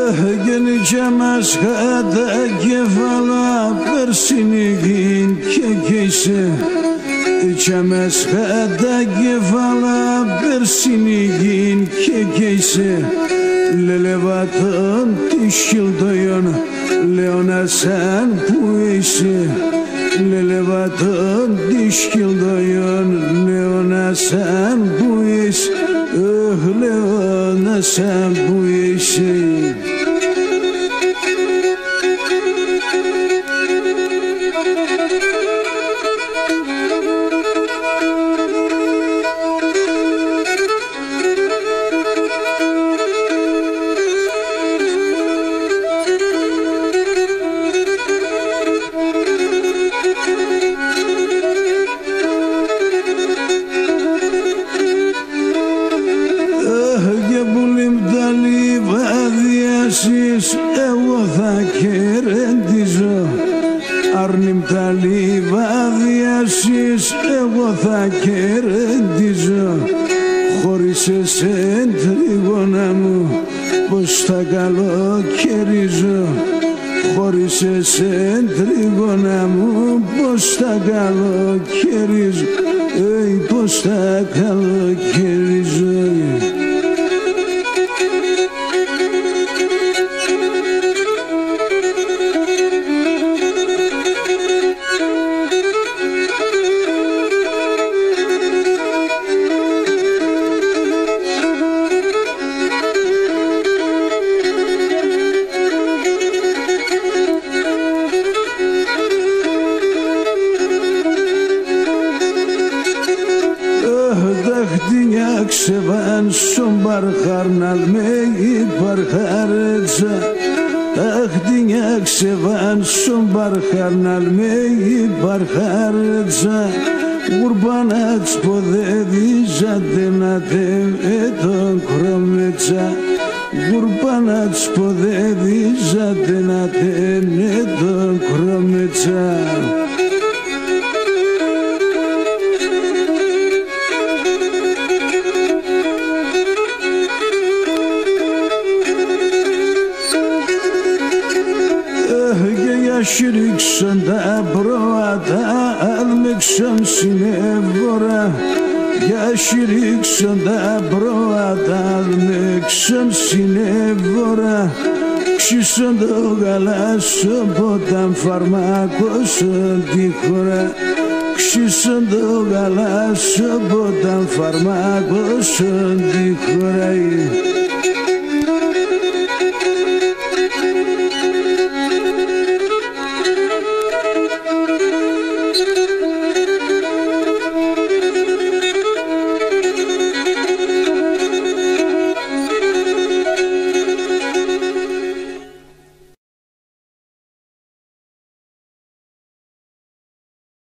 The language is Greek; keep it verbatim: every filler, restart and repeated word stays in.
Geleceğiz kade kefala Bersinigin kekeyse İçemez kade kefala Bersinigin kekeyse Lelevatın tişildayan Leona sen puyeyse Lelevatın tişildayan Leona sen puyeyse Oh Leona sen puyeyse Εγώ θα κερδίζω Αρνημ τα λιβάδιασες Εγώ θα κερδίζω Χωρίς εσέν τρίγωνα μου Πως θα καλοκαιρίζω Χωρίς εσέν τρίγωνα μου Πως θα καλοκαιρίζω Ει πως θα καλοκαιρίζω Ξεβάν στον παρχάρναλ με υπαρχάρετσα Αχτινιά ξεβάν στον παρχάρναλ με υπαρχάρετσα Γουρμπανάτς ποδέδιζατε να τεβε τον κρομέτσα Γουρμπανάτς ποδέδιζατε να τεβε τον κρομέτσα Yaşırıksın da broada almışsın sinevora Yaşırıksın da broada almışsın sinevora Kşisın da galası botan farmakosın dikora Kşisın da galası botan farmakosın dikora